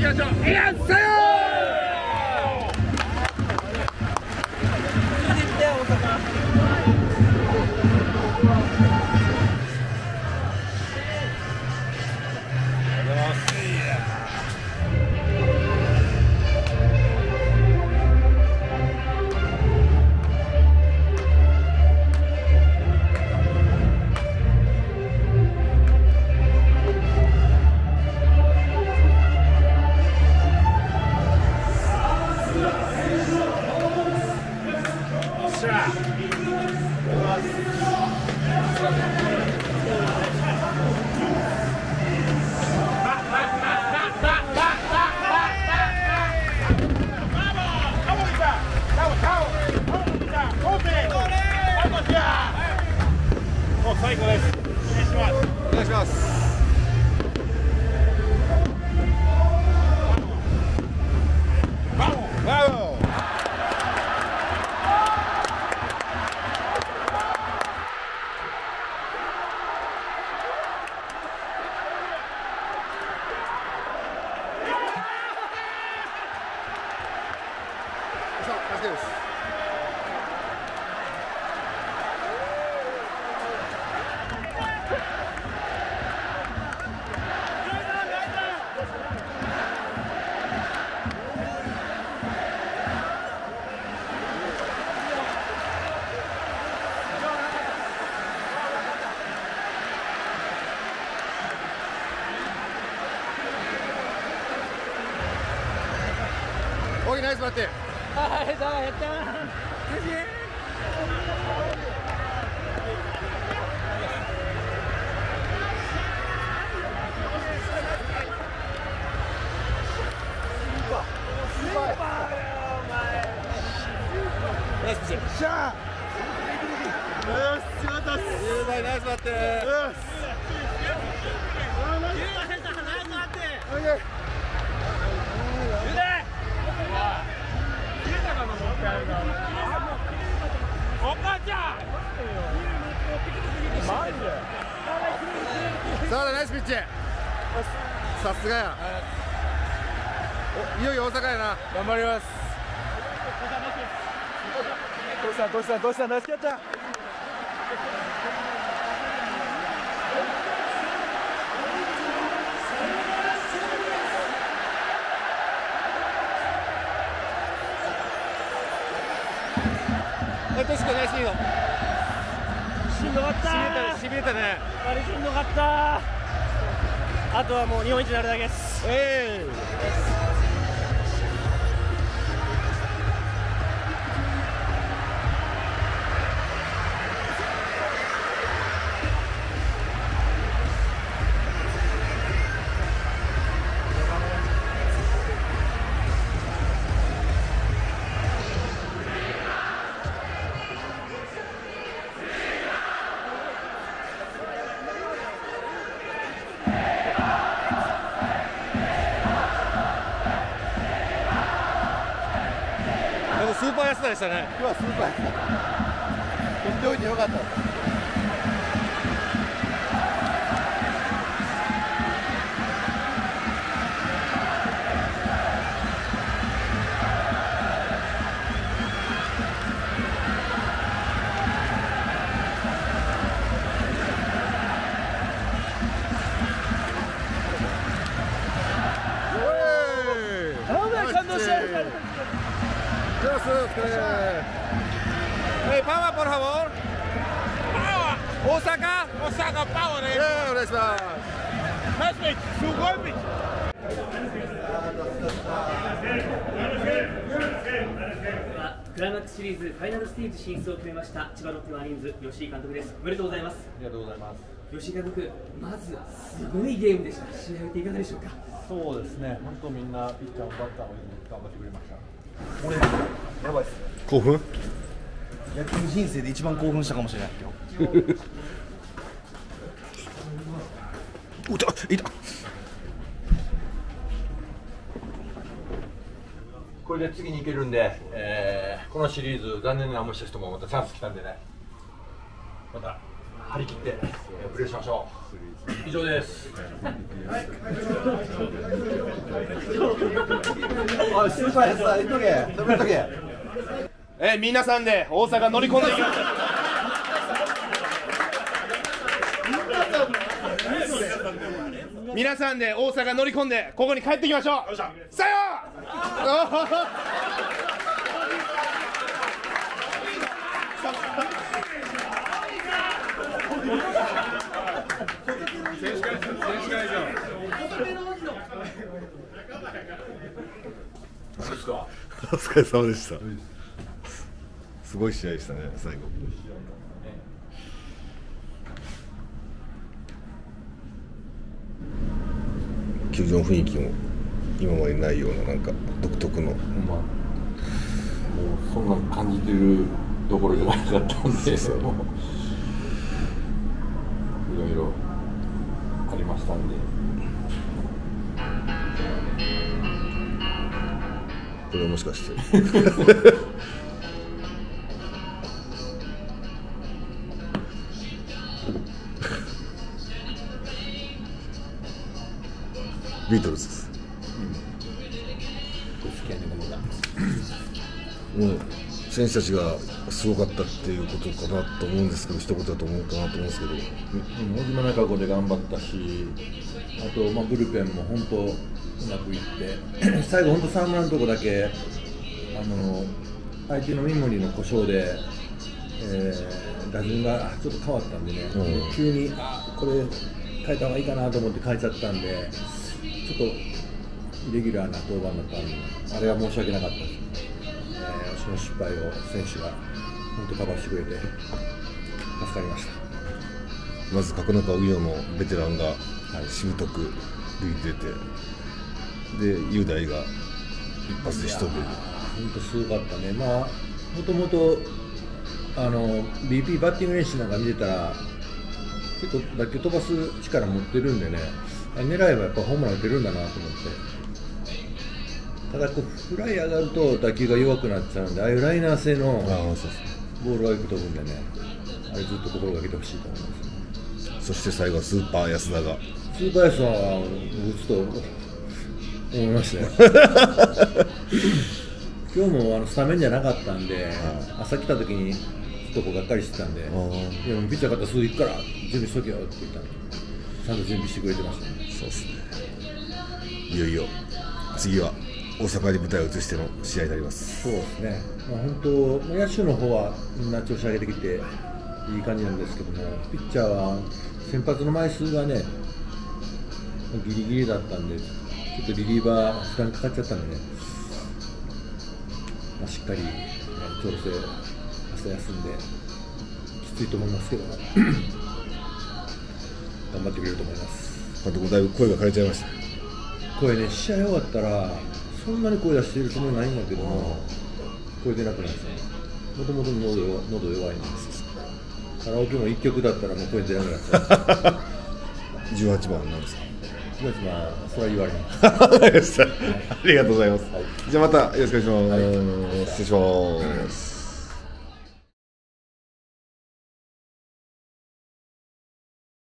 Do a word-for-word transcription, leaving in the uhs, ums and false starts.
ましょう。いや、さよ最高です。お願いします。お願いします。オーナイスバッティング。はい、どうやったー。ナイスピッチ。しゃー。よし、よかったっす。雄大ナイスバッティング。よし。雄大ナイスバッティング。雄大。さあナイスピッチ。さすがや。いよいよ大阪やな。頑張ります。トシさん、トシさん、トシさん、ナイスキャッチャー。トシ君ナイスリード。しんどかった。しびれたね。あれしんどかった。あとはもう日本一になるだけです。えースーパー安田でしたね。今日はスーパー安田。取っておいてよかった。感動しちゃう。Hey, Power, por favor. Power. Osaka, Osaka, Power. Yeah, お願いします。ナイスピッチ、すごいピッチ。 クライマックスシリーズファイナルステージ進出を決めました千葉ロッテマリーンズ吉井監督です。おめでとうございます。 ありがとうございます。 吉井監督、まずすごいゲームでした。試合っていかがでしょうか。 そうですね。本当みんなピッチャーもバッターも頑張ってくれました。 俺やばいっす。 興奮？ 野球人生で一番興奮したかもしれない今日。うた、いた。 これで次に行けるんで、えー、このシリーズ残念な思いした人もまたチャンス来たんでね。また張り切ってプレーしましょう。以上です。 おい、スーパーやつさ、言っとけ、止めとけ。 えー、皆さんで大阪乗り込んでいきましょう。皆さんで大阪乗り込んでここに帰ってきましょう。さよう。 お疲れ様でした。すごい試合でしたね、最後。球場の雰囲気も今までないような、なんか独特の、 まあ、もうそんな感じてるところじゃなかったんで、そうそう、いろいろありましたんで。 これもしかしてビートルズです。うん、もう選手たちがすごかったっていうことかなと思うんですけど、一言だと思うかなと思うんですけど、 小島中子で頑張ったし、あと、まあ、ブルペンも本当うまくいって最後本当沢村のとこだけあの相手の三森の故障で、えー、打順がちょっと変わったんでね、うん、急にあこれ変えた方がいいかなと思って変えちゃったんで、ちょっとイレギュラーな登板だったんで、あれは申し訳なかったです、えー、その失敗を選手が本当カバーしてくれて助かりました。 まず角中荻野のベテランが、はい、しぶとく塁に出て、で雄大が一発で仕留める。 本当すごかったね。まあもともとあの ビーピー バッティング練習なんか見てたら結構打球飛ばす力持ってるんでね、狙えばやっぱホームラン打てるんだなと思って。ただこうフライ上がると打球が弱くなっちゃうんで、ああいうライナー性のボールがよく飛ぶんでね、あれずっと心がけてほしいと思います。 そして最後はスーパー安田がスーパー安田は打つと思いましたよ今日もあのスタメンじゃなかったんで、はい、朝来た時にちょっとこうがっかりしてたんで、いやもうピッチャー方すぐ行くから準備しとけよって言ったんで、ちゃんと準備してくれてましたね。 そうですね。いよいよ次は大阪に舞台を移しての試合になります。 そうですね、まあ、本当野手の方はみんな調子上げてきていい感じなんですけども、ピッチャーは先発の枚数がねギリギリだったんで、ちょっとリリーバー負担かかっちゃったんでね、まあ、しっかり調整、明日休んできついと思いますけども頑張ってくれると思います。 監督だいぶ声が枯れちゃいました。 声ね、試合終わったらそんなに声出してるつもりないんだけども、声出なくなるんですよ。もともと喉弱いんです。カラオケもいっきょくだったらもう声出なくなっちゃうじゅうはちばんなんですか。 じゅうはちばん、それは言われます。 わかりました。ありがとうございます。はい、じゃあまたよろしくお願いします。はい、失礼します。